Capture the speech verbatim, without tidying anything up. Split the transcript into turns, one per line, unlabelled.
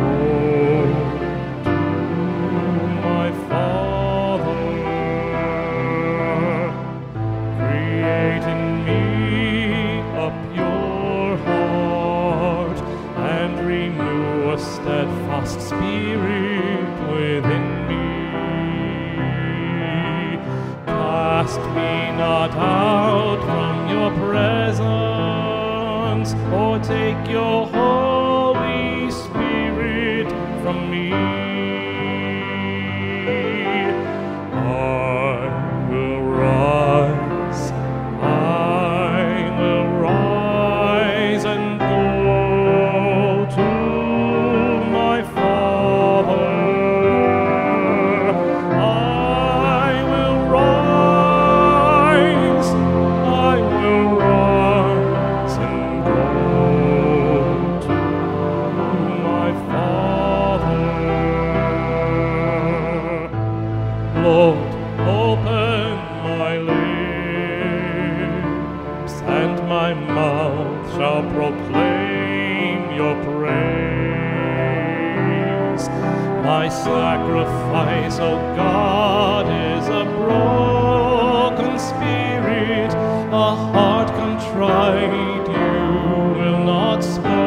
my Father, create in me a pure heart, and renew a steadfast spirit within me. Cast me not out from your presence, or take your Holy Spirit from me. I will rise, I will rise and go to my Father. I will rise, I will rise and go to my Father. Lord, open my lips, and my mouth shall proclaim your praise. My sacrifice, O God, is a broken spirit, a heart contrite you will not spare.